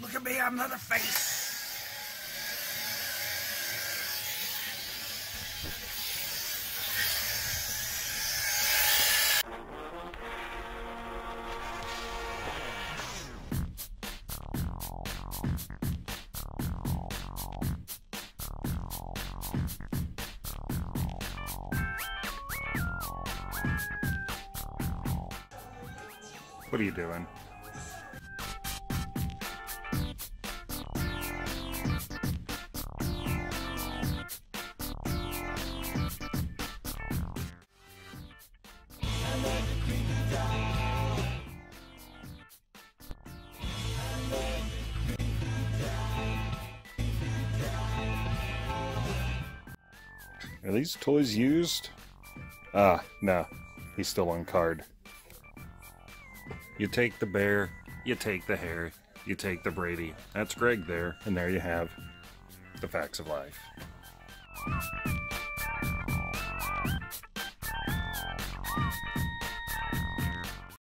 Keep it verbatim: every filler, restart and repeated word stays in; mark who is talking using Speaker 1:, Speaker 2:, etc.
Speaker 1: Look at me, I'm Leatherface.
Speaker 2: What are you doing? Are these toys used? Ah, no. He's still on card. You take the bear, you take the hare, you take the Brady. That's Greg there, and there you have the facts of life.